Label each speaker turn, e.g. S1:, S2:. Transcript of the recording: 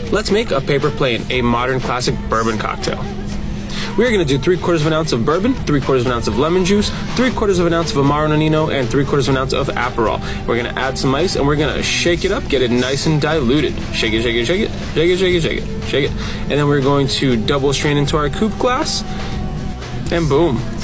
S1: Let's make a paper plane, a modern classic bourbon cocktail. We're going to do 3/4 of an ounce of bourbon, 3/4 of an ounce of lemon juice, 3/4 of an ounce of Amaro Nonino, and 3/4 of an ounce of Aperol. We're going to add some ice, and we're going to shake it up, get it nice and diluted. Shake it, shake it, shake it, shake it, shake it, shake it, shake it. And then we're going to double strain into our coupe glass, and boom.